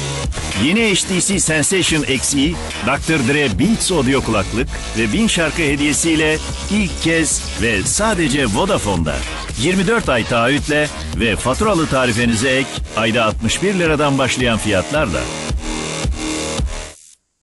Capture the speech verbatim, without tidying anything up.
Yeni H T C Sensation X E, doktor Dre Beats audio kulaklık ve bin şarkı hediyesiyle ilk kez ve sadece Vodafone'da. yirmi dört ay taahhütle ve faturalı tarifenize ek ayda altmış bir liradan başlayan fiyatlarla.